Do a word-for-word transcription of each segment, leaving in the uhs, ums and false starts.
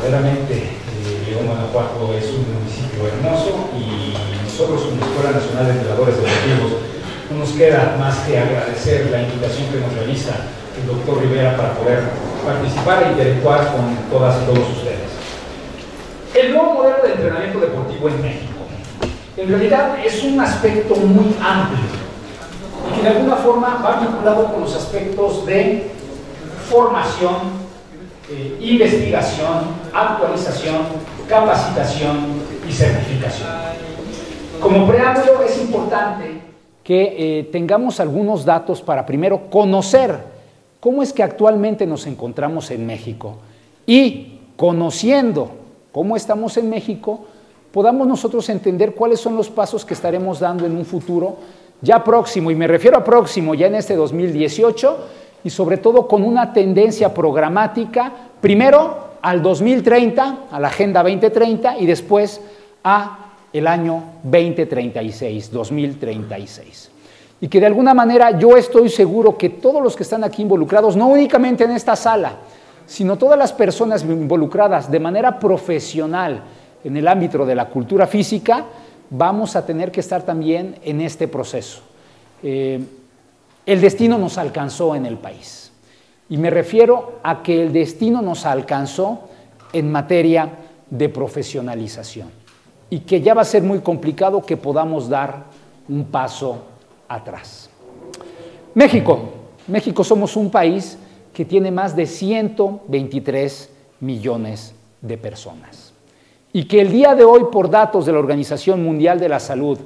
verdaderamente eh, León, Guanajuato es un municipio hermoso y nosotros como Escuela Nacional de Entrenadores Deportivos no nos queda más que agradecer la invitación que nos realiza el doctor Rivera para poder participar e interactuar con todas y todos ustedes. El nuevo modelo de entrenamiento deportivo en México en realidad es un aspecto muy amplio y que de alguna forma va vinculado con los aspectos de formación, eh, investigación, actualización, capacitación y certificación. Como preámbulo es importante que eh, tengamos algunos datos para primero conocer cómo es que actualmente nos encontramos en México y conociendo cómo estamos en México, podamos nosotros entender cuáles son los pasos que estaremos dando en un futuro ya próximo, y me refiero a próximo ya en este dos mil dieciocho, y sobre todo con una tendencia programática, primero al dos mil treinta, a la Agenda veinte treinta, y después a el año veinte treinta y seis, dos mil treinta y seis. Y que de alguna manera yo estoy seguro que todos los que están aquí involucrados, no únicamente en esta sala, sino todas las personas involucradas de manera profesional en el ámbito de la cultura física, vamos a tener que estar también en este proceso. Eh, el destino nos alcanzó en el país. Y me refiero a que el destino nos alcanzó en materia de profesionalización. Y que ya va a ser muy complicado que podamos dar un paso atrás. México. México somos un país que tiene más de ciento veintitrés millones de personas. Y que el día de hoy, por datos de la Organización Mundial de la Salud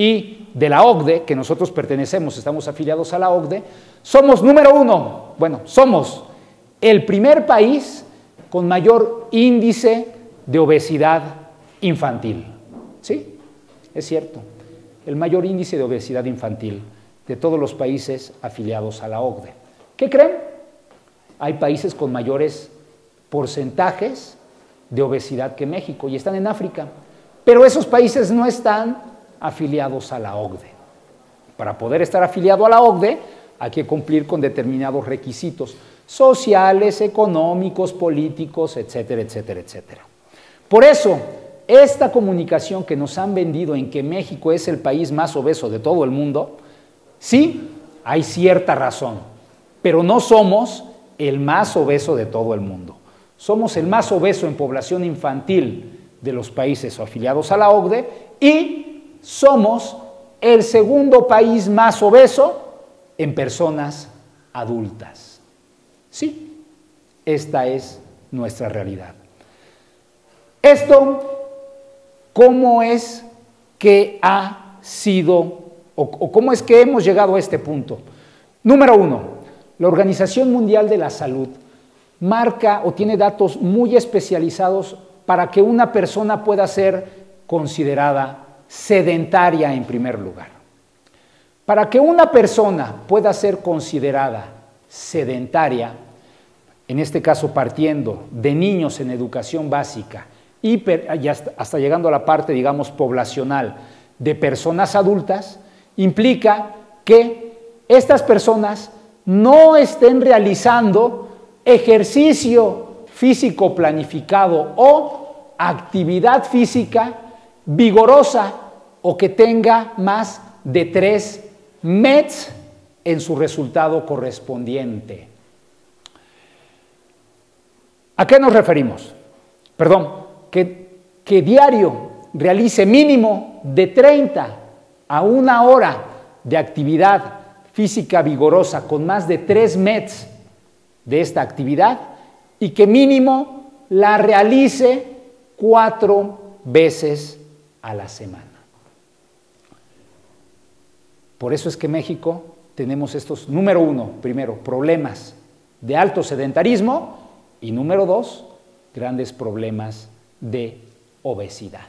y de la O C D E, que nosotros pertenecemos, estamos afiliados a la O C D E, somos número uno, bueno, somos el primer país con mayor índice de obesidad infantil. ¿Sí? Es cierto, el mayor índice de obesidad infantil de todos los países afiliados a la O C D E. ¿Qué creen? Hay países con mayores porcentajes de obesidad que México y están en África, pero esos países no están afiliados a la O C D E. Para poder estar afiliado a la O C D E hay que cumplir con determinados requisitos sociales, económicos, políticos, etcétera, etcétera, etcétera. Por eso, esta comunicación que nos han vendido en que México es el país más obeso de todo el mundo, sí, hay cierta razón, pero no somos el más obeso de todo el mundo. Somos el más obeso en población infantil de los países afiliados a la O C D E y somos el segundo país más obeso en personas adultas. Sí, esta es nuestra realidad. Esto, ¿cómo es que ha sido o, o cómo es que hemos llegado a este punto? Número uno, la Organización Mundial de la Salud marca o tiene datos muy especializados para que una persona pueda ser considerada sedentaria en primer lugar. Para que una persona pueda ser considerada sedentaria, en este caso partiendo de niños en educación básica y, y hasta, hasta llegando a la parte, digamos, poblacional de personas adultas, implica que estas personas no estén realizando ejercicio físico planificado o actividad física vigorosa o que tenga más de tres M E Ts en su resultado correspondiente. ¿A qué nos referimos? Perdón, que, que diario realice mínimo de treinta a una hora de actividad física vigorosa con más de tres M E Ts de esta actividad y que mínimo la realice cuatro veces a la semana. Por eso es que México tenemos estos, número uno, primero, problemas de alto sedentarismo y número dos, grandes problemas de obesidad.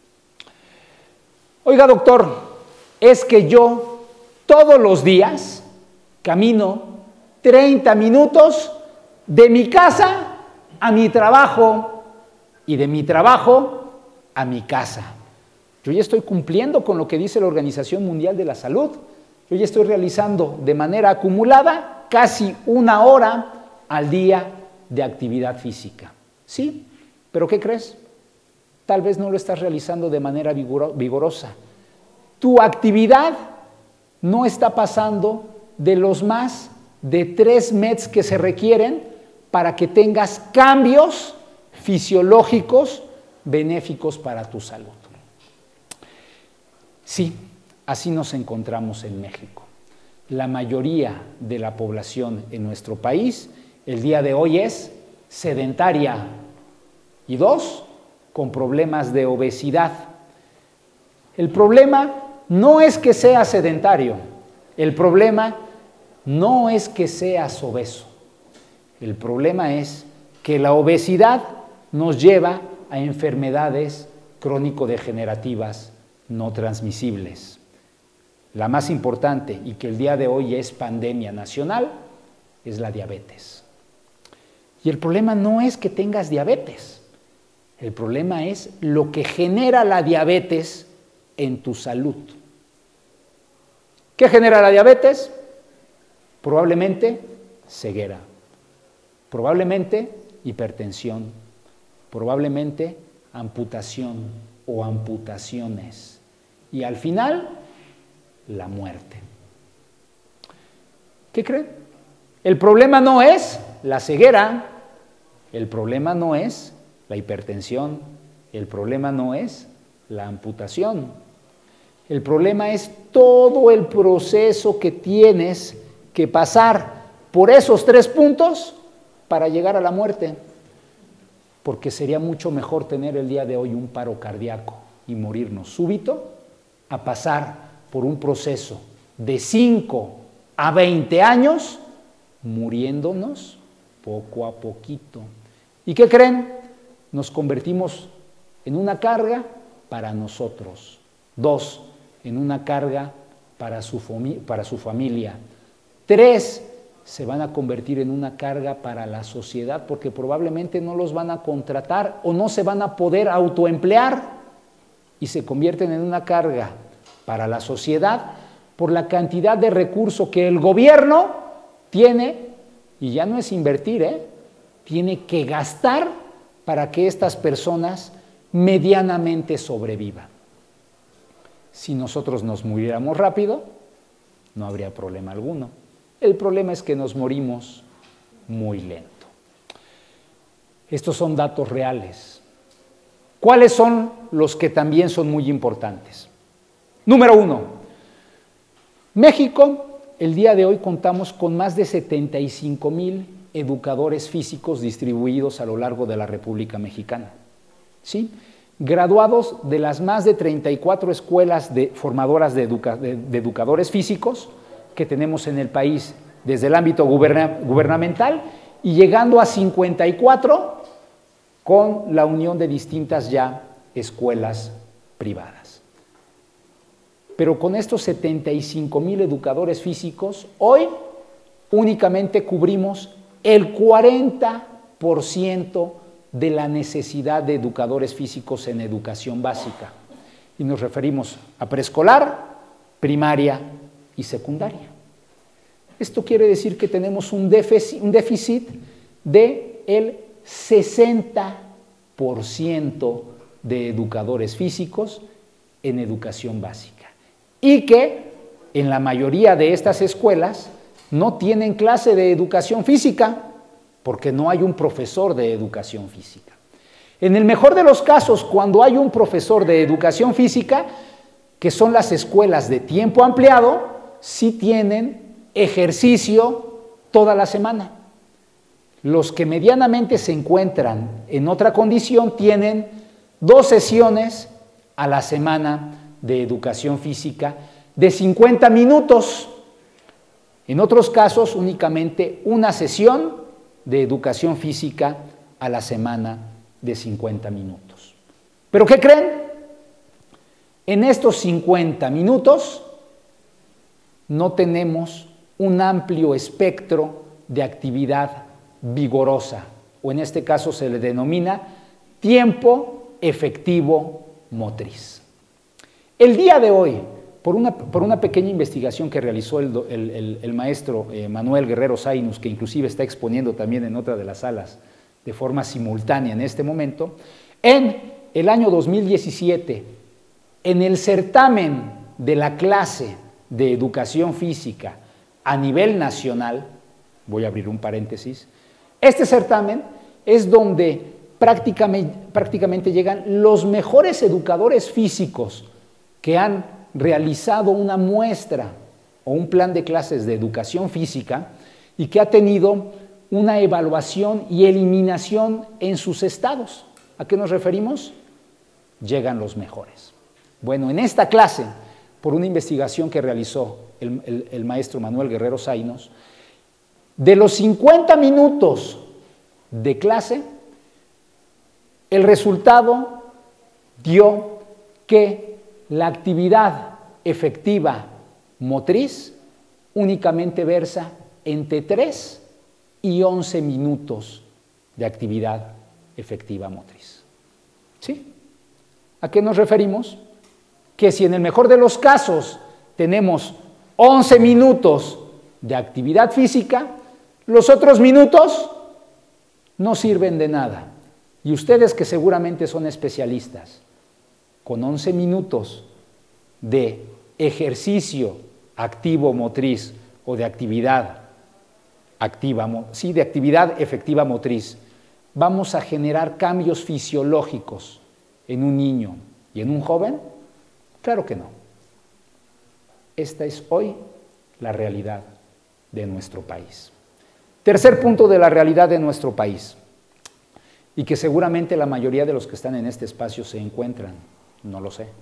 Oiga, doctor, es que yo todos los días camino treinta minutos de mi casa a mi trabajo y de mi trabajo a mi casa. Yo ya estoy cumpliendo con lo que dice la Organización Mundial de la Salud. Yo ya estoy realizando de manera acumulada casi una hora al día de actividad física. ¿Sí? ¿Pero qué crees? Tal vez no lo estás realizando de manera vigorosa. Tu actividad no está pasando de los más de tres M E Ts que se requieren para que tengas cambios fisiológicos benéficos para tu salud. Sí, así nos encontramos en México. La mayoría de la población en nuestro país el día de hoy es sedentaria y dos, con problemas de obesidad. El problema no es que seas sedentario, el problema no es que seas obeso, el problema es que la obesidad nos lleva a enfermedades crónico-degenerativas no transmisibles. La más importante y que el día de hoy es pandemia nacional es la diabetes. Y el problema no es que tengas diabetes, el problema es lo que genera la diabetes en tu salud. ¿Qué genera la diabetes? Probablemente ceguera, probablemente hipertensión, probablemente amputación o amputaciones y al final la muerte. ¿Qué creen? El problema no es la ceguera, el problema no es la hipertensión, el problema no es la amputación, el problema es todo el proceso que tienes que pasar por esos tres puntos para llegar a la muerte, porque sería mucho mejor tener el día de hoy un paro cardíaco y morirnos súbito a pasar por un proceso de cinco a veinte años muriéndonos poco a poquito. ¿Y qué creen? Nos convertimos en una carga para nosotros. Dos, en una carga para su, para su familia. Tres, se van a convertir en una carga para la sociedad porque probablemente no los van a contratar o no se van a poder autoemplear y se convierten en una carga para la sociedad por la cantidad de recursos que el gobierno tiene, y ya no es invertir, ¿eh? tiene que gastar para que estas personas medianamente sobrevivan. Si nosotros nos muriéramos rápido, no habría problema alguno. El problema es que nos morimos muy lento. Estos son datos reales. ¿Cuáles son los que también son muy importantes? Número uno, México, el día de hoy contamos con más de setenta y cinco mil educadores físicos distribuidos a lo largo de la República Mexicana. ¿Sí? Graduados de las más de treinta y cuatro escuelas de, formadoras de, educa, de, de educadores físicos que tenemos en el país desde el ámbito guberna, gubernamental y llegando a cincuenta y cuatro con la unión de distintas ya escuelas privadas. Pero con estos setenta y cinco mil educadores físicos, hoy únicamente cubrimos el cuarenta por ciento de la necesidad de educadores físicos en educación básica. Y nos referimos a preescolar, primaria y secundaria. Esto quiere decir que tenemos un déficit, un déficit del sesenta por ciento de educadores físicos en educación básica. Y que en la mayoría de estas escuelas no tienen clase de educación física porque no hay un profesor de educación física. En el mejor de los casos, cuando hay un profesor de educación física, que son las escuelas de tiempo ampliado, sí tienen ejercicio toda la semana. Los que medianamente se encuentran en otra condición tienen dos sesiones a la semana de educación física de cincuenta minutos. En otros casos, únicamente una sesión de educación física a la semana de cincuenta minutos. ¿Pero qué creen? En estos cincuenta minutos no tenemos un amplio espectro de actividad vigorosa, o en este caso se le denomina tiempo efectivo motriz. El día de hoy, por una, por una pequeña investigación que realizó el, el, el, el maestro eh, Manuel Guerrero Zainus, que inclusive está exponiendo también en otra de las salas de forma simultánea en este momento. En el año dos mil diecisiete, en el certamen de la clase de educación física a nivel nacional, voy a abrir un paréntesis, este certamen es donde prácticamente, prácticamente llegan los mejores educadores físicos que han realizado una muestra o un plan de clases de educación física y que ha tenido una evaluación y eliminación en sus estados. ¿A qué nos referimos? Llegan los mejores. Bueno, en esta clase, por una investigación que realizó el, el, el maestro Manuel Guerrero Zainos, de los cincuenta minutos de clase, el resultado dio que la actividad efectiva motriz únicamente versa entre tres y once minutos de actividad efectiva motriz. ¿Sí? ¿A qué nos referimos? Que si en el mejor de los casos tenemos once minutos de actividad física, los otros minutos no sirven de nada. Y ustedes que seguramente son especialistas, con once minutos de ejercicio activo motriz o de actividad activa, sí, de actividad efectiva motriz, vamos a generar cambios fisiológicos en un niño y en un joven. Claro que no. Esta es hoy la realidad de nuestro país. Tercer punto de la realidad de nuestro país, y que seguramente la mayoría de los que están en este espacio se encuentran, no lo sé.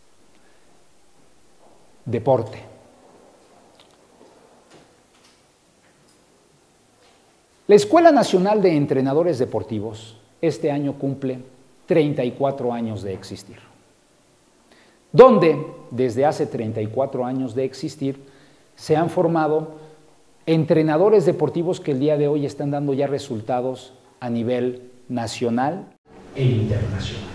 Deporte. La Escuela Nacional de Entrenadores Deportivos este año cumple treinta y cuatro años de existir, donde desde hace treinta y cuatro años de existir se han formado entrenadores deportivos que el día de hoy están dando ya resultados a nivel nacional e internacional.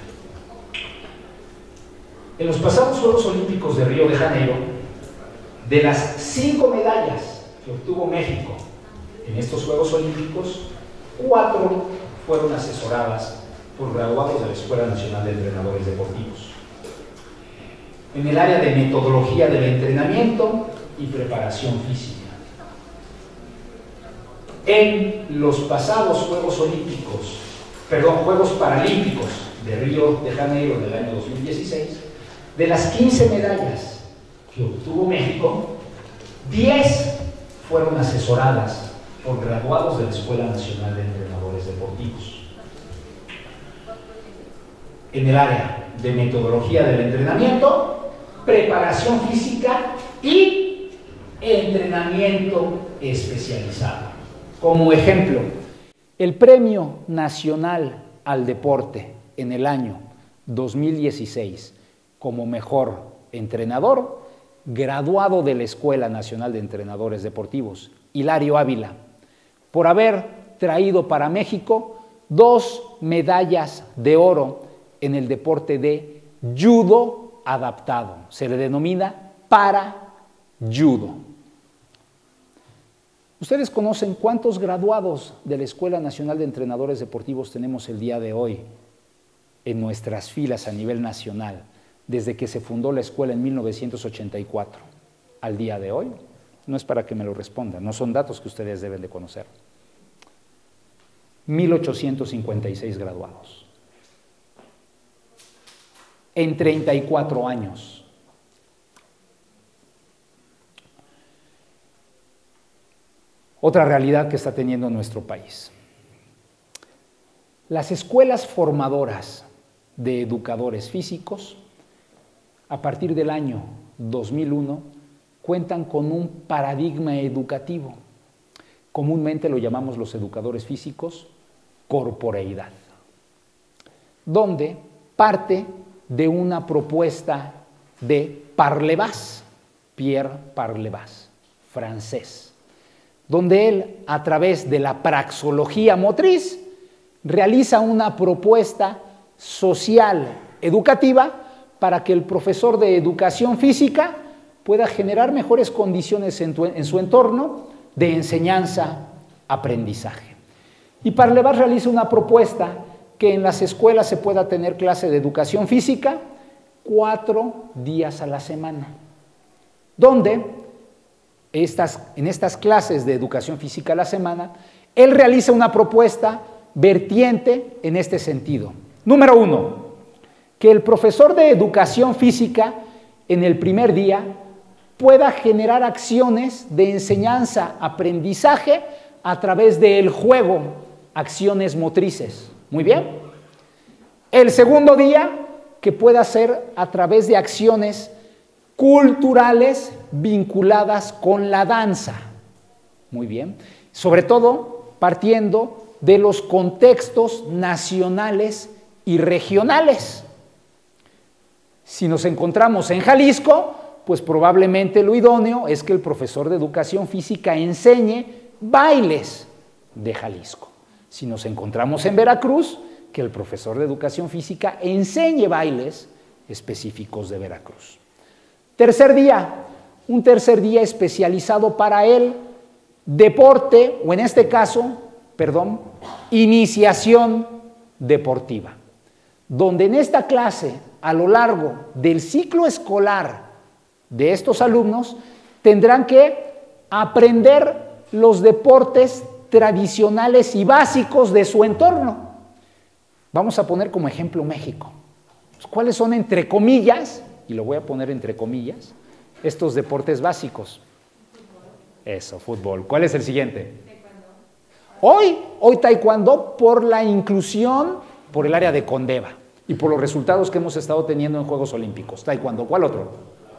En los pasados Juegos Olímpicos de Río de Janeiro, de las cinco medallas que obtuvo México en estos Juegos Olímpicos, cuatro fueron asesoradas por graduados de la Escuela Nacional de Entrenadores Deportivos, en el área de metodología del entrenamiento y preparación física. En los pasados Juegos Olímpicos, perdón, Juegos Paralímpicos de Río de Janeiro del año dos mil dieciséis, de las quince medallas que obtuvo México, diez fueron asesoradas por graduados de la Escuela Nacional de Entrenadores Deportivos. En el área de metodología del entrenamiento, preparación física y entrenamiento especializado. Como ejemplo, el Premio Nacional al Deporte en el año dos mil dieciséis como mejor entrenador, graduado de la Escuela Nacional de Entrenadores Deportivos, Hilario Ávila, por haber traído para México dos medallas de oro en el deporte de judo adaptado. Se le denomina para judo. ¿Ustedes conocen cuántos graduados de la Escuela Nacional de Entrenadores Deportivos tenemos el día de hoy en nuestras filas a nivel nacional, desde que se fundó la escuela en mil novecientos ochenta y cuatro al día de hoy? No es para que me lo respondan, no son datos que ustedes deben de conocer. mil ochocientos cincuenta y seis graduados. En treinta y cuatro años. Otra realidad que está teniendo nuestro país. Las escuelas formadoras de educadores físicos, a partir del año dos mil uno, cuentan con un paradigma educativo. Comúnmente lo llamamos los educadores físicos corporeidad, donde parte de una propuesta de Parlevas, Pierre Parlevas, francés, donde él, a través de la praxología motriz, realiza una propuesta social, educativa, para que el profesor de educación física pueda generar mejores condiciones en, tu, en su entorno de enseñanza-aprendizaje. Y Parlevás realiza una propuesta que en las escuelas se pueda tener clase de educación física cuatro días a la semana, donde estas, en estas clases de educación física a la semana, él realiza una propuesta vertiente en este sentido. Número uno, que el profesor de educación física en el primer día pueda generar acciones de enseñanza-aprendizaje a través del juego, acciones motrices. Muy bien. El segundo día, que pueda ser a través de acciones culturales vinculadas con la danza. Muy bien. Sobre todo partiendo de los contextos nacionales y regionales. Si nos encontramos en Jalisco, pues probablemente lo idóneo es que el profesor de educación física enseñe bailes de Jalisco. Si nos encontramos en Veracruz, que el profesor de educación física enseñe bailes específicos de Veracruz. Tercer día, un tercer día especializado para el deporte, o en este caso, perdón, iniciación deportiva, donde en esta clase, a lo largo del ciclo escolar de estos alumnos, tendrán que aprender los deportes tradicionales y básicos de su entorno. Vamos a poner como ejemplo México. ¿Cuáles son, entre comillas, y lo voy a poner entre comillas, estos deportes básicos? Eso, fútbol. ¿Cuál es el siguiente? Hoy, hoy taekwondo, por la inclusión, por el área de Condeva y por los resultados que hemos estado teniendo en Juegos Olímpicos. Taekwondo. ¿Cuál otro?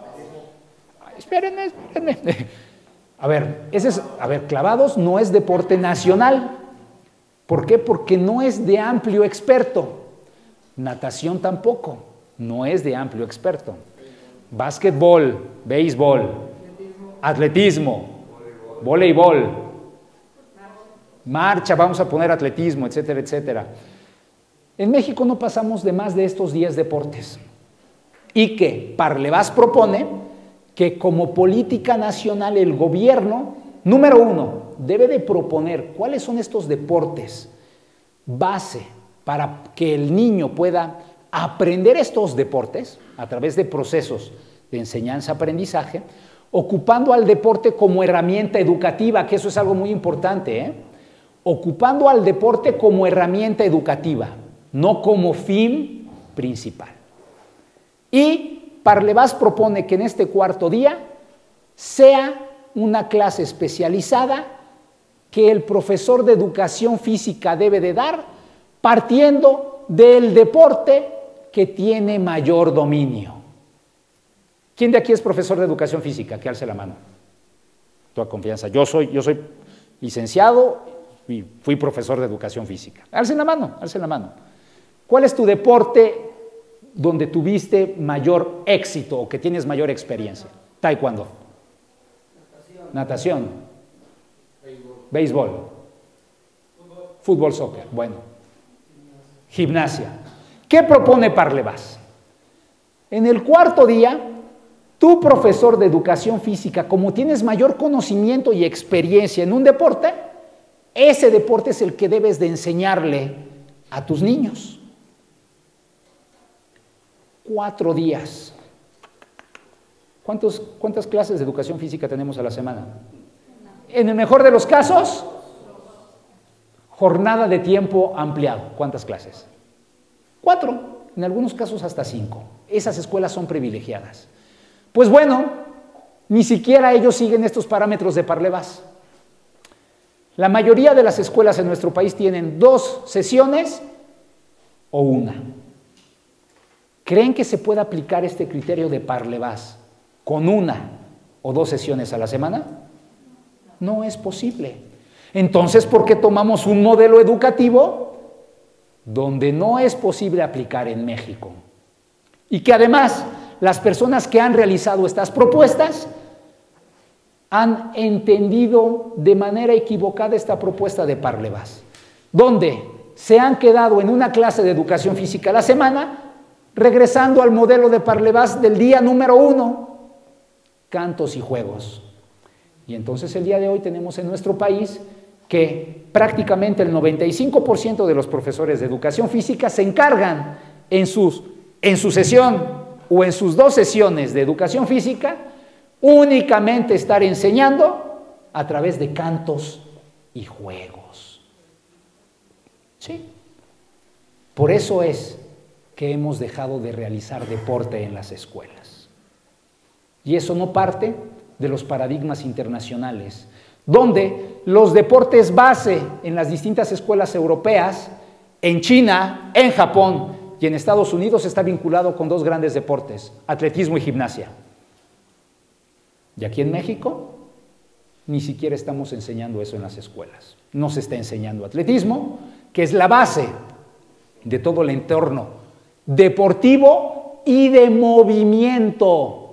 Ay, espérenme, espérenme. A ver, ese es, a ver, clavados no es deporte nacional. ¿Por qué? Porque no es de amplio experto. Natación tampoco, no es de amplio experto. Básquetbol, béisbol, atletismo, voleibol, marcha, vamos a poner atletismo, etcétera, etcétera. En México no pasamos de más de estos diez deportes. Y que Parlevás propone que como política nacional el gobierno, número uno, debe de proponer cuáles son estos deportes base para que el niño pueda aprender estos deportes a través de procesos de enseñanza-aprendizaje, ocupando al deporte como herramienta educativa, que eso es algo muy importante, ¿eh? Ocupando al deporte como herramienta educativa, no como fin principal. Y Parlevás propone que en este cuarto día sea una clase especializada que el profesor de educación física debe de dar partiendo del deporte que tiene mayor dominio. ¿Quién de aquí es profesor de educación física? Que alce la mano. Toda confianza. Yo soy, yo soy licenciado y fui profesor de educación física. Alcen la mano, alcen la mano. ¿Cuál es tu deporte donde tuviste mayor éxito o que tienes mayor experiencia? Taekwondo. Natación. Natación. Béisbol. Béisbol. Fútbol. Fútbol, soccer. Bueno. Gimnasia. ¿Qué propone Parlevás? En el cuarto día, tu profesor de educación física, como tienes mayor conocimiento y experiencia en un deporte, ese deporte es el que debes de enseñarle a tus niños. Cuatro días. ¿Cuántos, ¿Cuántas clases de educación física tenemos a la semana? En el mejor de los casos, jornada de tiempo ampliado. ¿Cuántas clases? Cuatro. En algunos casos hasta cinco. Esas escuelas son privilegiadas. Pues bueno, ni siquiera ellos siguen estos parámetros de Parlevás. La mayoría de las escuelas en nuestro país tienen dos sesiones o una. ¿Creen que se puede aplicar este criterio de Parlevás con una o dos sesiones a la semana? No es posible. Entonces, ¿por qué tomamos un modelo educativo donde no es posible aplicar en México? Y que además las personas que han realizado estas propuestas han entendido de manera equivocada esta propuesta de Parlevás, donde se han quedado en una clase de educación física a la semana, regresando al modelo de Parlevás del día número uno, cantos y juegos. Y entonces el día de hoy tenemos en nuestro país que prácticamente el noventa y cinco por ciento de los profesores de educación física se encargan en, sus, en su sesión o en sus dos sesiones de educación física únicamente estar enseñando a través de cantos y juegos. ¿Sí? Por eso es que hemos dejado de realizar deporte en las escuelas. Y eso no parte de los paradigmas internacionales, donde los deportes base en las distintas escuelas europeas, en China, en Japón y en Estados Unidos está vinculado con dos grandes deportes, atletismo y gimnasia. Y aquí en México ni siquiera estamos enseñando eso en las escuelas. No se está enseñando atletismo, que es la base de todo el entorno deportivo y de movimiento.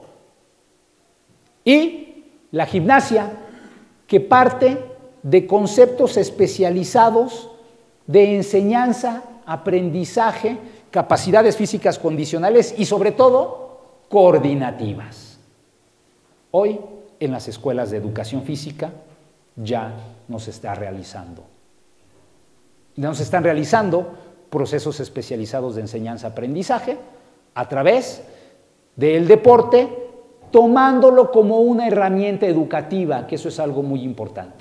Y la gimnasia, que parte de conceptos especializados de enseñanza, aprendizaje, capacidades físicas condicionales y sobre todo coordinativas. Hoy en las escuelas de educación física ya no se está realizando. No se están realizando procesos especializados de enseñanza-aprendizaje a través del deporte, tomándolo como una herramienta educativa, que eso es algo muy importante.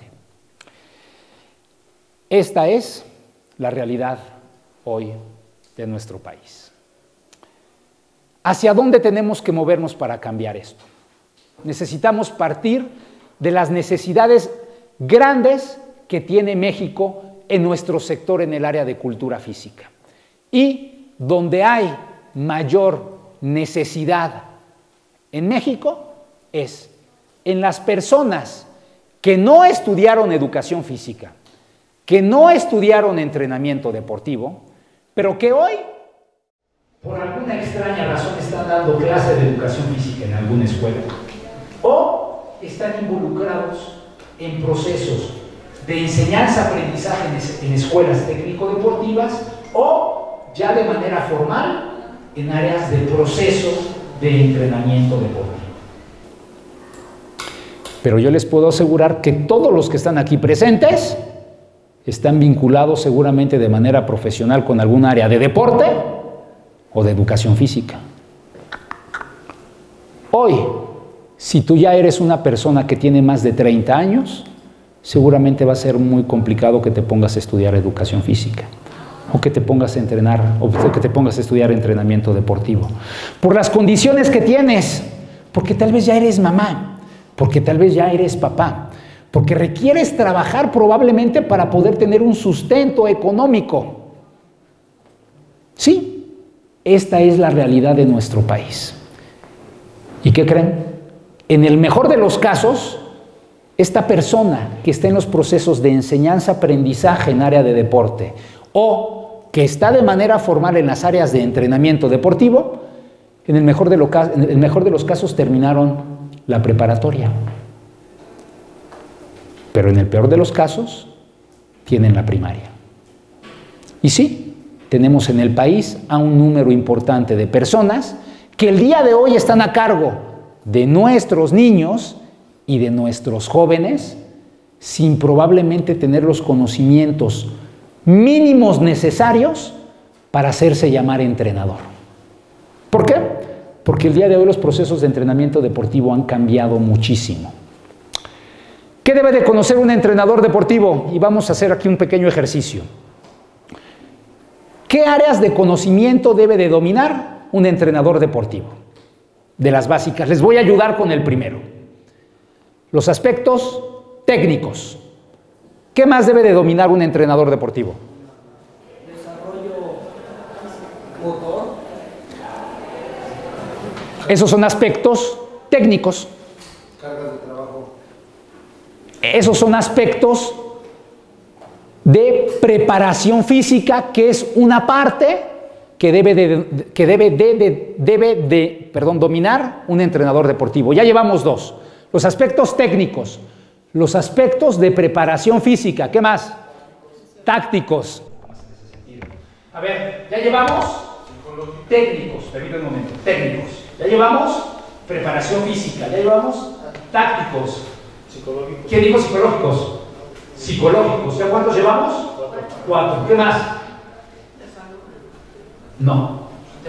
Esta es la realidad hoy de nuestro país. ¿Hacia dónde tenemos que movernos para cambiar esto? Necesitamos partir de las necesidades grandes que tiene México en nuestro sector en el área de cultura física. Y donde hay mayor necesidad en México es en las personas que no estudiaron educación física, que no estudiaron entrenamiento deportivo, pero que hoy, por alguna extraña razón, están dando clase de educación física en alguna escuela, o están involucrados en procesos de enseñanza-aprendizaje en escuelas técnico-deportivas, o ya de manera formal en áreas de procesos de entrenamiento deportivo. Pero yo les puedo asegurar que todos los que están aquí presentes están vinculados seguramente de manera profesional con algún área de deporte o de educación física. Hoy, si tú ya eres una persona que tiene más de treinta años, seguramente va a ser muy complicado que te pongas a estudiar educación física, o que te pongas a entrenar, o que te pongas a estudiar entrenamiento deportivo. Por las condiciones que tienes, porque tal vez ya eres mamá, porque tal vez ya eres papá, porque requieres trabajar probablemente para poder tener un sustento económico. Sí, esta es la realidad de nuestro país. ¿Y qué creen? En el mejor de los casos, esta persona que está en los procesos de enseñanza-aprendizaje en área de deporte o que está de manera formal en las áreas de entrenamiento deportivo, en el mejor de, lo, en el mejor de los casos terminaron la preparatoria. Pero en el peor de los casos, tienen la primaria. Y sí, tenemos en el país a un número importante de personas que el día de hoy están a cargo de nuestros niños y de nuestros jóvenes sin probablemente tener los conocimientos mínimos necesarios para hacerse llamar entrenador. ¿Por qué? Porque el día de hoy los procesos de entrenamiento deportivo han cambiado muchísimo. ¿Qué debe de conocer un entrenador deportivo? Y vamos a hacer aquí un pequeño ejercicio. ¿Qué áreas de conocimiento debe de dominar un entrenador deportivo? De las básicas. Les voy a ayudar con el primero. Los aspectos técnicos. ¿Qué más debe de dominar un entrenador deportivo? Desarrollo motor. Esos son aspectos técnicos. Cargas de trabajo. Esos son aspectos de preparación física, que es una parte que debe de, que debe de, de, debe de perdón, dominar un entrenador deportivo. Ya llevamos dos. Los aspectos técnicos, los aspectos de preparación física. ¿Qué más? Tácticos. A ver, ya llevamos técnicos, permítame un momento, técnicos. Ya llevamos preparación física, ya llevamos tácticos. Psicológicos. ¿Quién dijo psicológicos? psicológicos. ¿Ya cuántos llevamos? Cuatro. ¿Qué más? No.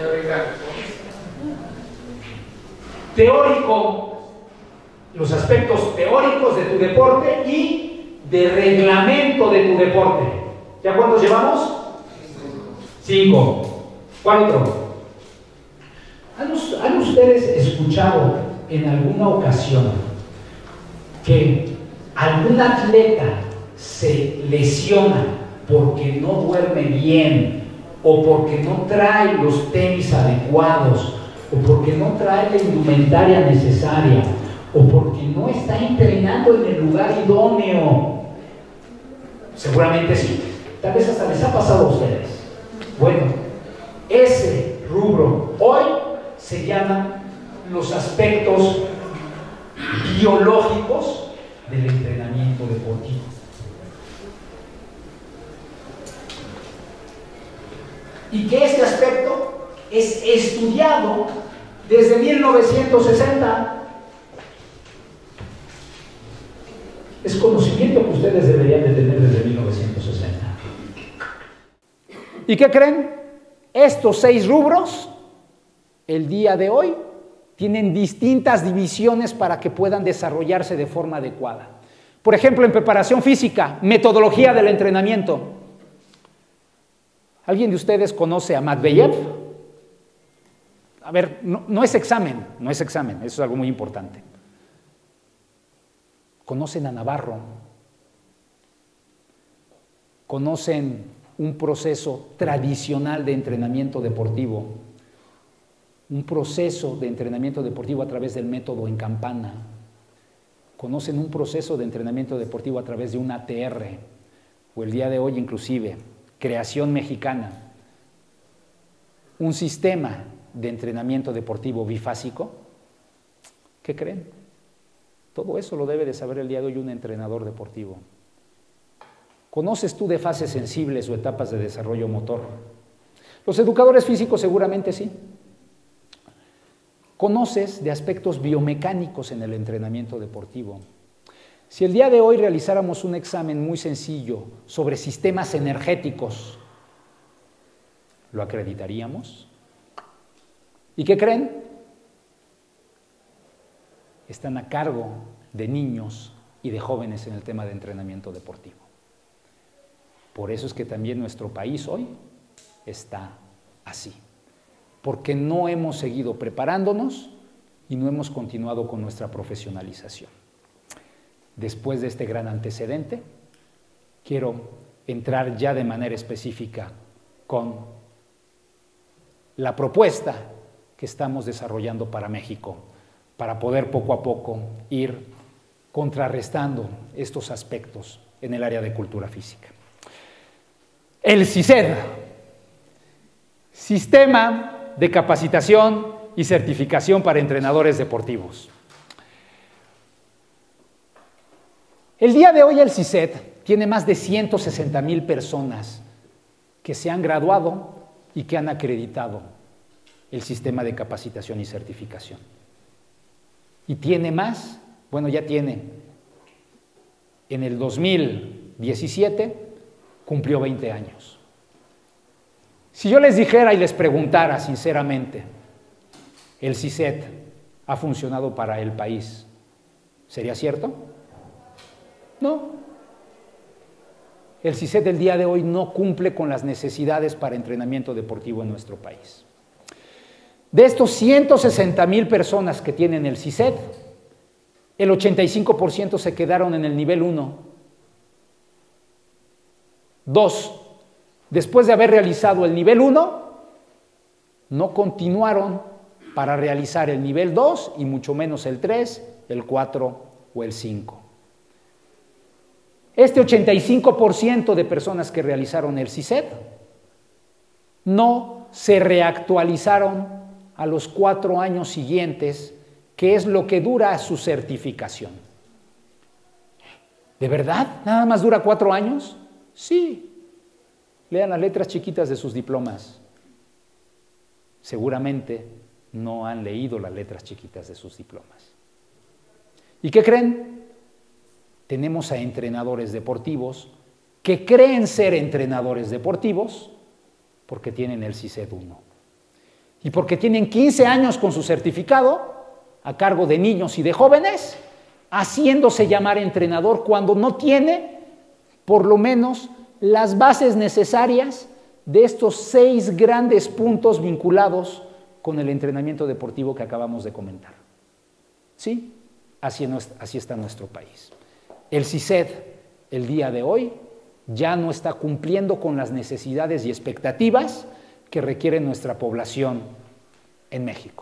Teórico, los aspectos teóricos de tu deporte y de reglamento de tu deporte. ¿Ya cuántos llevamos? Cinco. ¿Cuál otro? ¿Han, ¿Han ustedes escuchado en alguna ocasión que algún atleta se lesiona porque no duerme bien o porque no trae los tenis adecuados o porque no trae la indumentaria necesaria o porque no está entrenando en el lugar idóneo? Seguramente sí. Tal vez hasta les ha pasado a ustedes. Bueno, ese rubro hoy se llaman los aspectos biológicos del entrenamiento deportivo. Y que este aspecto es estudiado desde mil novecientos sesenta. Es conocimiento que ustedes deberían de tener desde mil novecientos sesenta. ¿Y qué creen? Estos seis rubros, el día de hoy, tienen distintas divisiones para que puedan desarrollarse de forma adecuada. Por ejemplo, en preparación física, metodología del entrenamiento. ¿Alguien de ustedes conoce a Matveyev? A ver, no, no es examen, no es examen, eso es algo muy importante. ¿Conocen a Navarro? ¿Conocen un proceso tradicional de entrenamiento deportivo? Un proceso de entrenamiento deportivo a través del método en campana. ¿Conocen un proceso de entrenamiento deportivo a través de un A T R? O el día de hoy inclusive, creación mexicana, un sistema de entrenamiento deportivo bifásico. ¿Qué creen? Todo eso lo debe de saber el día de hoy un entrenador deportivo. ¿Conoces tú de fases sensibles o etapas de desarrollo motor? Los educadores físicos seguramente sí. ¿Conoces de aspectos biomecánicos en el entrenamiento deportivo? Si el día de hoy realizáramos un examen muy sencillo sobre sistemas energéticos, ¿lo acreditaríamos? ¿Y qué creen? Están a cargo de niños y de jóvenes en el tema de entrenamiento deportivo. Por eso es que también nuestro país hoy está así, porque no hemos seguido preparándonos y no hemos continuado con nuestra profesionalización. Después de este gran antecedente, quiero entrar ya de manera específica con la propuesta que estamos desarrollando para México, para poder poco a poco ir contrarrestando estos aspectos en el área de cultura física. El CICED, Sistema de Capacitación y Certificación para Entrenadores Deportivos. El día de hoy el CICED tiene más de ciento sesenta mil personas que se han graduado y que han acreditado el sistema de capacitación y certificación. Y tiene más, bueno, ya tiene, en el dos mil diecisiete cumplió veinte años. Si yo les dijera y les preguntara sinceramente, ¿el CICED ha funcionado para el país? ¿Sería cierto? No. El CICED del día de hoy no cumple con las necesidades para entrenamiento deportivo en nuestro país. De estos ciento sesenta mil personas que tienen el CICED, el ochenta y cinco por ciento se quedaron en el nivel uno. Dos, después de haber realizado el nivel uno, no continuaron para realizar el nivel dos y mucho menos el tres, el cuatro o el cinco. Este ochenta y cinco por ciento de personas que realizaron el CICED no se reactualizaron a los cuatro años siguientes, que es lo que dura su certificación. ¿De verdad? ¿Nada más dura cuatro años? Sí. Lean las letras chiquitas de sus diplomas. Seguramente no han leído las letras chiquitas de sus diplomas. ¿Y qué creen? tenemos a entrenadores deportivos que creen ser entrenadores deportivos porque tienen el CISED uno. Y porque tienen quince años con su certificado a cargo de niños y de jóvenes, haciéndose llamar entrenador cuando no tiene, por lo menos, las bases necesarias de estos seis grandes puntos vinculados con el entrenamiento deportivo que acabamos de comentar. ¿Sí? Así, así está nuestro país. El CISED, el día de hoy, ya no está cumpliendo con las necesidades y expectativas que requiere nuestra población en México.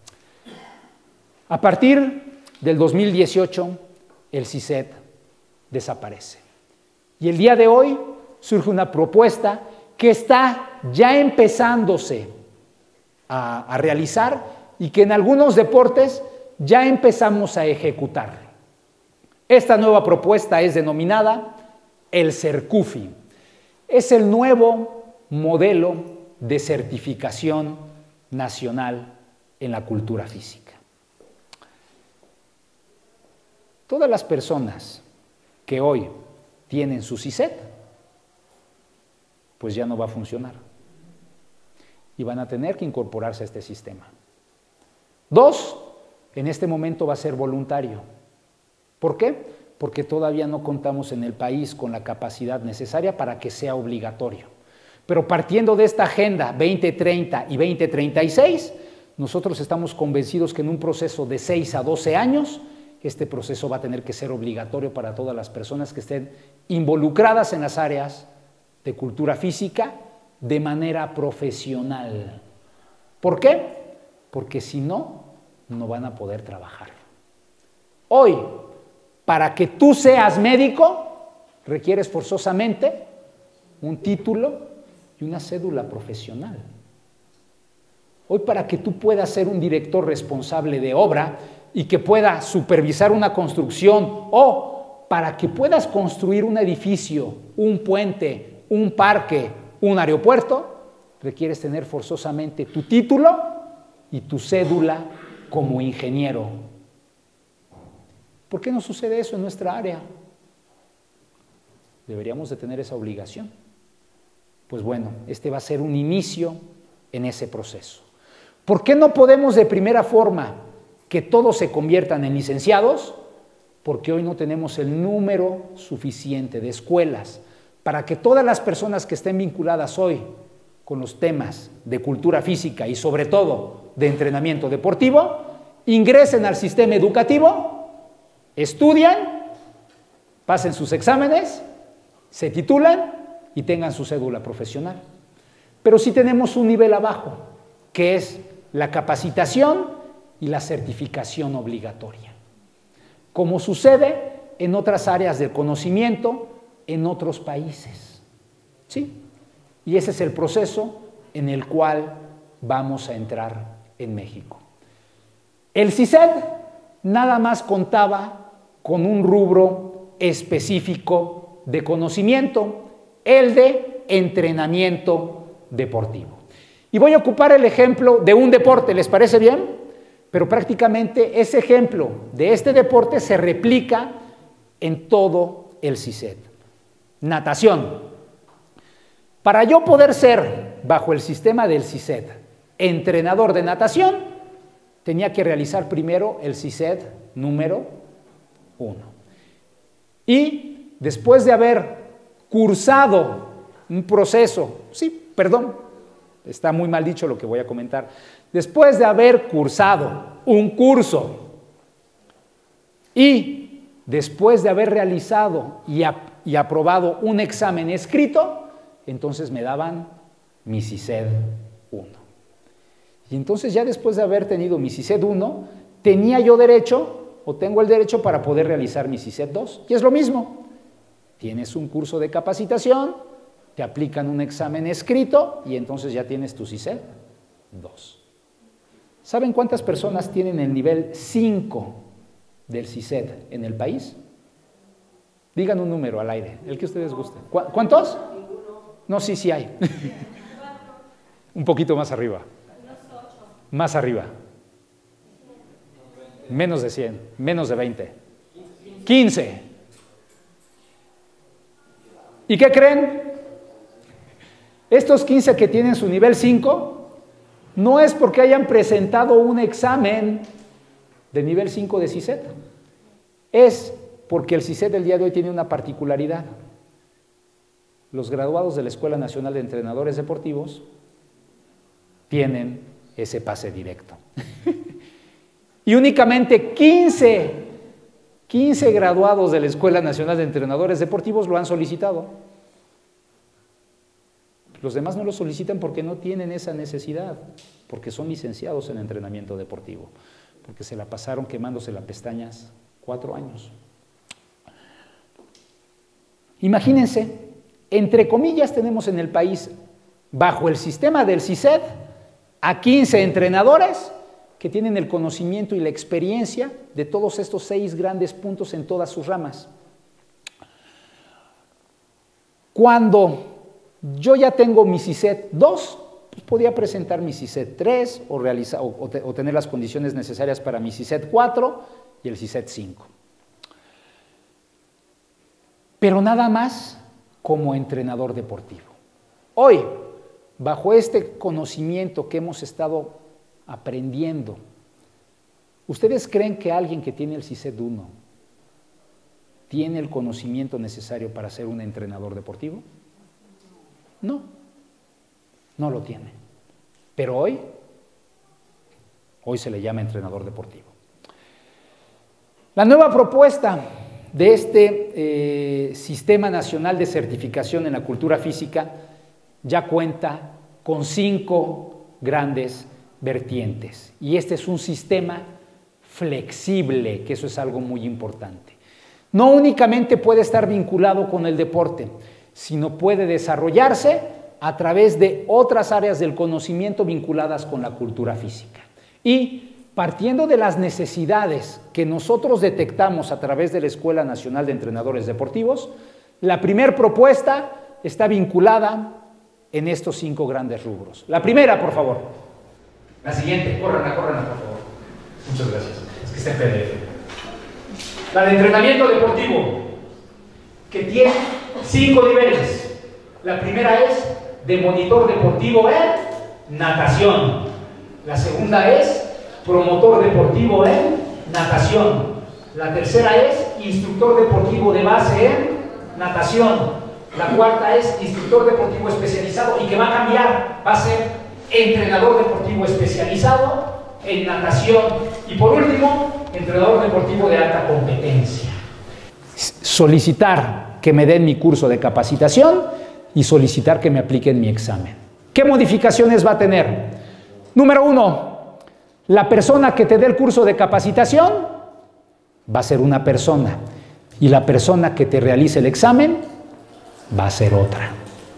A partir del dos mil dieciocho, el CISED desaparece. Y el día de hoy surge una propuesta que está ya empezándose a, a realizar y que en algunos deportes ya empezamos a ejecutar. Esta nueva propuesta es denominada el CERCUFI. Es el nuevo modelo de certificación nacional en la cultura física. Todas las personas que hoy tienen su CISED, pues ya no va a funcionar. Y van a tener que incorporarse a este sistema. Dos, en este momento va a ser voluntario. ¿Por qué? Porque todavía no contamos en el país con la capacidad necesaria para que sea obligatorio. Pero partiendo de esta agenda veinte treinta y veinte treinta y seis, nosotros estamos convencidos que en un proceso de seis a doce años, este proceso va a tener que ser obligatorio para todas las personas que estén involucradas en las áreas de cultura física de manera profesional. ¿Por qué? Porque si no, no van a poder trabajar. Hoy, para que tú seas médico, requieres forzosamente un título y una cédula profesional. Hoy, para que tú puedas ser un director responsable de obra y que pueda supervisar una construcción, o para que puedas construir un edificio, un puente, un parque, un aeropuerto, requieres tener forzosamente tu título y tu cédula como ingeniero. ¿Por qué no sucede eso en nuestra área? Deberíamos de tener esa obligación. Pues bueno, este va a ser un inicio en ese proceso. ¿Por qué no podemos de primera forma que todos se conviertan en licenciados? Porque hoy no tenemos el número suficiente de escuelas para que todas las personas que estén vinculadas hoy con los temas de cultura física y sobre todo de entrenamiento deportivo, ingresen al sistema educativo, estudian, pasen sus exámenes, se titulan y tengan su cédula profesional. Pero sí tenemos un nivel abajo, que es la capacitación y la certificación obligatoria, como sucede en otras áreas del conocimiento en otros países. ¿Sí? Y ese es el proceso en el cual vamos a entrar en México. El CISED nada más contaba con un rubro específico de conocimiento, el de entrenamiento deportivo. Y voy a ocupar el ejemplo de un deporte, ¿les parece bien? Pero prácticamente ese ejemplo de este deporte se replica en todo el CISED. Natación. Para yo poder ser, bajo el sistema del CISED, entrenador de natación, tenía que realizar primero el CISED número uno. Y después de haber cursado un proceso, sí, perdón, está muy mal dicho lo que voy a comentar, después de haber cursado un curso y después de haber realizado y, ap y aprobado un examen escrito, entonces me daban mi CISED uno. Y entonces ya después de haber tenido mi CISED uno, tenía yo derecho, o tengo el derecho para poder realizar mi CISED dos. Y es lo mismo. Tienes un curso de capacitación, te aplican un examen escrito y entonces ya tienes tu CISED dos. ¿Saben cuántas personas tienen el nivel cinco del CISED en el país? Digan un número al aire, el que ustedes gusten. ¿Cu ¿Cuántos? No, sí, sí hay. Un poquito más arriba. Más arriba. Menos de cien, menos de veinte. quince. ¿Y qué creen? Estos quince que tienen su nivel cinco, no es porque hayan presentado un examen de nivel cinco de CICET, es porque el CICET del día de hoy tiene una particularidad. Los graduados de la Escuela Nacional de Entrenadores Deportivos tienen ese pase directo. Y únicamente quince, quince graduados de la Escuela Nacional de Entrenadores Deportivos lo han solicitado. Los demás no lo solicitan porque no tienen esa necesidad, porque son licenciados en entrenamiento deportivo, porque se la pasaron quemándose las pestañas cuatro años. Imagínense, entre comillas tenemos en el país, bajo el sistema del CICET, a quince entrenadores que tienen el conocimiento y la experiencia de todos estos seis grandes puntos en todas sus ramas. Cuando yo ya tengo mi CICET dos, pues podía presentar mi CICET tres o, realizar, o, o, te, o tener las condiciones necesarias para mi CICET cuatro y el CICET cinco. Pero nada más como entrenador deportivo. Hoy, bajo este conocimiento que hemos estado aprendiendo, ¿ustedes creen que alguien que tiene el CICET uno tiene el conocimiento necesario para ser un entrenador deportivo? No, no lo tiene. Pero hoy, hoy se le llama entrenador deportivo. La nueva propuesta de este eh, Sistema Nacional de Certificación en la Cultura Física ya cuenta con cinco grandes vertientes. Y este es un sistema flexible, que eso es algo muy importante. No únicamente puede estar vinculado con el deporte, sino puede desarrollarse a través de otras áreas del conocimiento vinculadas con la cultura física. Y partiendo de las necesidades que nosotros detectamos a través de la Escuela Nacional de Entrenadores Deportivos, la primera propuesta está vinculada en estos cinco grandes rubros. La primera, por favor. La siguiente, córranla, córranla, por favor. Muchas gracias. Es que está en P D F. La de entrenamiento deportivo, que tiene cinco niveles. La primera es de monitor deportivo en natación. La segunda es promotor deportivo en natación. La tercera es instructor deportivo de base en natación. La cuarta es instructor deportivo especializado y que va a cambiar, va a ser entrenador deportivo especializado en natación. Y por último, entrenador deportivo de alta competencia. Solicitar que me den mi curso de capacitación y solicitar que me apliquen mi examen. ¿Qué modificaciones va a tener? Número uno, la persona que te dé el curso de capacitación va a ser una persona y la persona que te realice el examen va a ser otra.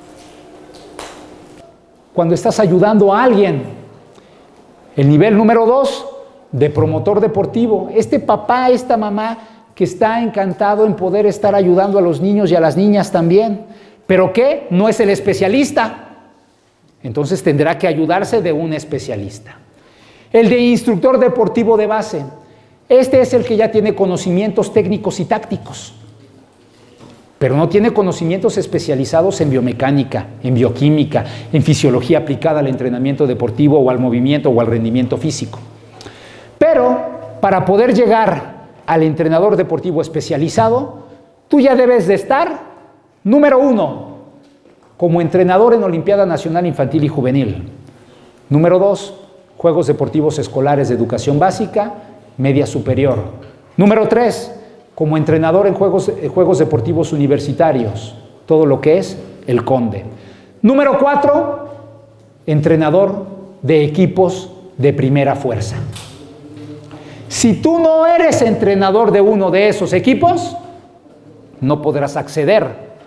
Cuando estás ayudando a alguien, el nivel número dos, de promotor deportivo, este papá, esta mamá que está encantado en poder estar ayudando a los niños y a las niñas también, pero que no es el especialista, entonces tendrá que ayudarse de un especialista. El de instructor deportivo de base, este es el que ya tiene conocimientos técnicos y tácticos, pero no tiene conocimientos especializados en biomecánica, en bioquímica, en fisiología aplicada al entrenamiento deportivo o al movimiento o al rendimiento físico. Pero para poder llegar al entrenador deportivo especializado, tú ya debes de estar, número uno, como entrenador en Olimpiada Nacional Infantil y Juvenil. Número dos, Juegos Deportivos Escolares de Educación Básica, Media Superior. Número tres, como entrenador en Juegos, eh, Juegos Deportivos Universitarios, todo lo que es el CONDE. Número cuatro, entrenador de equipos de primera fuerza. Si tú no eres entrenador de uno de esos equipos, no podrás acceder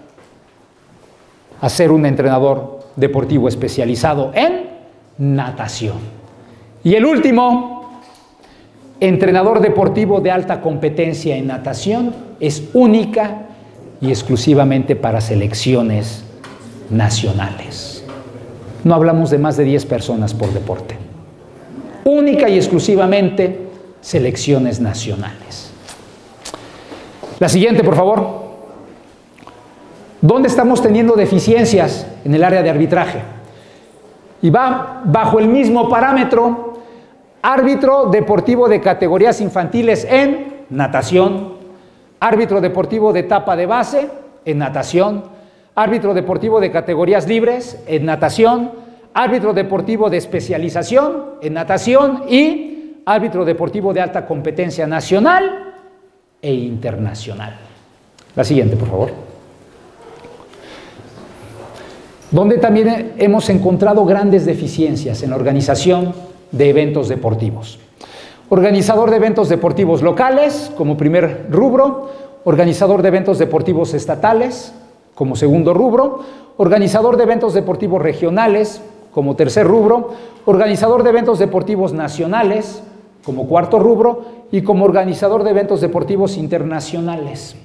a ser un entrenador deportivo especializado en natación. Y el último, entrenador deportivo de alta competencia en natación, es única y exclusivamente para selecciones nacionales. No hablamos de más de diez personas por deporte. Única y exclusivamente selecciones nacionales. La siguiente, por favor. ¿Dónde estamos teniendo deficiencias? En el área de arbitraje. Y va bajo el mismo parámetro: árbitro deportivo de categorías infantiles en natación, árbitro deportivo de etapa de base en natación, árbitro deportivo de categorías libres en natación, árbitro deportivo de especialización en natación y árbitro deportivo de alta competencia nacional e internacional. La siguiente, por favor. Donde también hemos encontrado grandes deficiencias en la organización de eventos deportivos. Organizador de eventos deportivos locales como primer rubro, organizador de eventos deportivos estatales como segundo rubro, organizador de eventos deportivos regionales como tercer rubro, organizador de eventos deportivos nacionales como cuarto rubro y como organizador de eventos deportivos internacionales.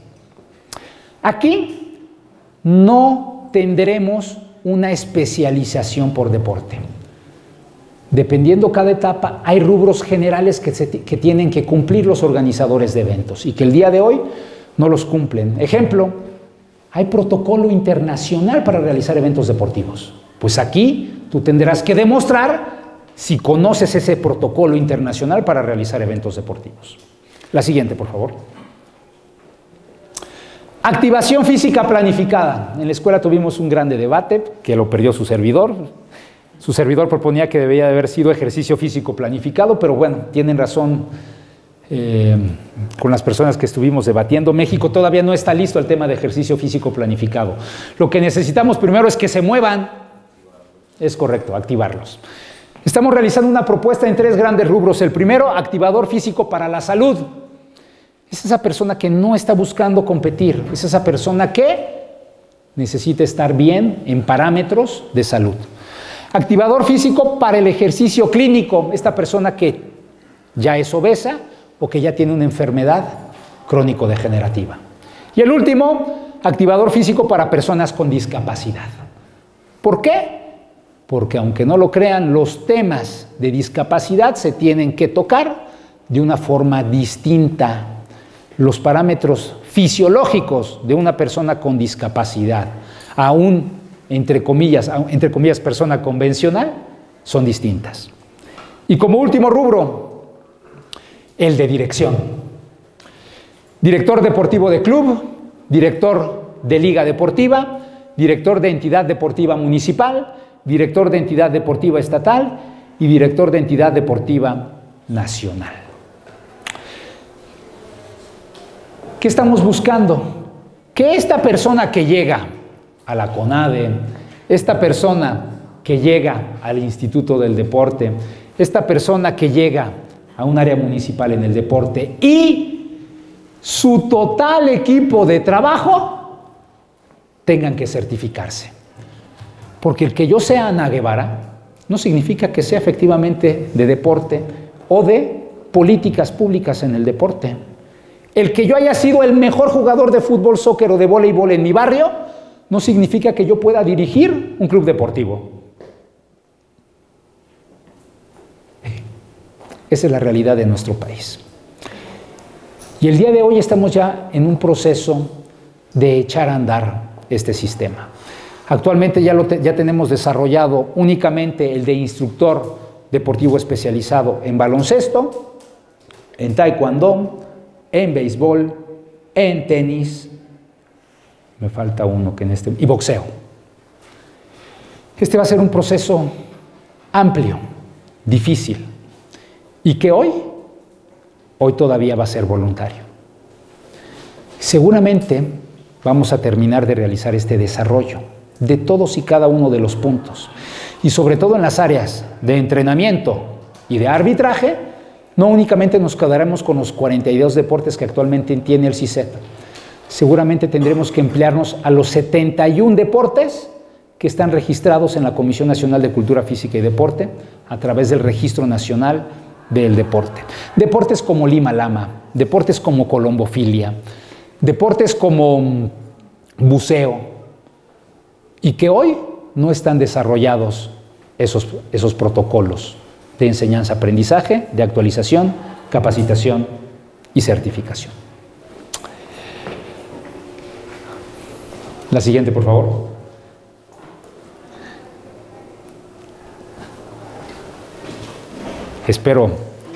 Aquí no tendremos una especialización por deporte. Dependiendo cada etapa, hay rubros generales que, se, que tienen que cumplir los organizadores de eventos y que el día de hoy no los cumplen. Ejemplo, hay protocolo internacional para realizar eventos deportivos. Pues aquí tú tendrás que demostrar si conoces ese protocolo internacional para realizar eventos deportivos. La siguiente, por favor. Activación física planificada. En la escuela tuvimos un grande debate que lo perdió su servidor. Su servidor proponía que debía de haber sido ejercicio físico planificado, pero bueno, tienen razón eh, con las personas que estuvimos debatiendo. México todavía no está listo al tema de ejercicio físico planificado. Lo que necesitamos primero es que se muevan. Es correcto, activarlos. Estamos realizando una propuesta en tres grandes rubros. El primero, activador físico para la salud. Es esa persona que no está buscando competir, es esa persona que necesita estar bien en parámetros de salud. Activador físico para el ejercicio clínico, esta persona que ya es obesa o que ya tiene una enfermedad crónico-degenerativa. Y el último, activador físico para personas con discapacidad. ¿Por qué? Porque aunque no lo crean, los temas de discapacidad se tienen que tocar de una forma distinta. Los parámetros fisiológicos de una persona con discapacidad, aún entre comillas, entre comillas persona convencional, son distintas. Y como último rubro, el de dirección. Director deportivo de club, director de liga deportiva, director de entidad deportiva municipal, director de entidad deportiva estatal y director de entidad deportiva nacional. ¿Qué estamos buscando? Que esta persona que llega a la CONADE, esta persona que llega al Instituto del Deporte, esta persona que llega a un área municipal en el deporte y su total equipo de trabajo tengan que certificarse. Porque el que yo sea Ana Guevara no significa que sea efectivamente de deporte o de políticas públicas en el deporte. El que yo haya sido el mejor jugador de fútbol, soccer o de voleibol en mi barrio no significa que yo pueda dirigir un club deportivo. Esa es la realidad de nuestro país. Y el día de hoy estamos ya en un proceso de echar a andar este sistema. Actualmente ya, lo te, ya tenemos desarrollado únicamente el de instructor deportivo especializado en baloncesto, en taekwondo, en béisbol, en tenis, me falta uno que en este, y boxeo. Este va a ser un proceso amplio, difícil, y que hoy, hoy todavía va a ser voluntario. Seguramente vamos a terminar de realizar este desarrollo de todos y cada uno de los puntos, y sobre todo en las áreas de entrenamiento y de arbitraje. No únicamente nos quedaremos con los cuarenta y dos deportes que actualmente tiene el CICET. Seguramente tendremos que emplearnos a los setenta y uno deportes que están registrados en la Comisión Nacional de Cultura Física y Deporte a través del Registro Nacional del Deporte. Deportes como Lima Lama, deportes como colombofilia, deportes como buceo, y que hoy no están desarrollados esos, esos protocolos de enseñanza-aprendizaje, de actualización, capacitación y certificación. La siguiente, por favor. Espero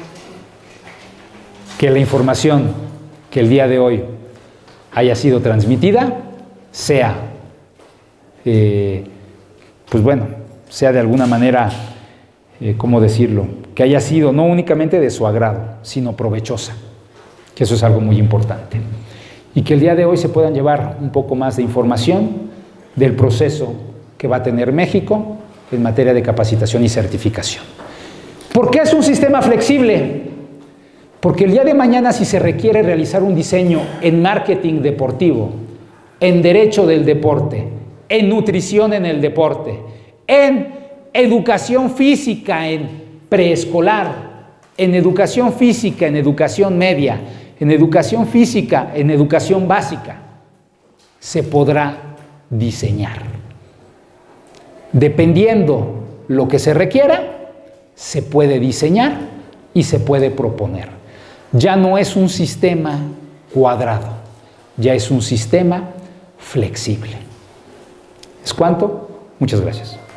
que la información que el día de hoy haya sido transmitida sea, eh, pues bueno, sea de alguna manera, eh, ¿cómo decirlo?, que haya sido no únicamente de su agrado, sino provechosa, que eso es algo muy importante. Y que el día de hoy se puedan llevar un poco más de información del proceso que va a tener México en materia de capacitación y certificación. ¿Por qué es un sistema flexible? Porque el día de mañana, si se requiere realizar un diseño en marketing deportivo, en derecho del deporte, en nutrición en el deporte, en educación física en preescolar, en educación física en educación media, en educación física en educación básica, se podrá diseñar. Dependiendo lo que se requiera, se puede diseñar y se puede proponer. Ya no es un sistema cuadrado, ya es un sistema flexible. ¿Es cuánto? Muchas gracias.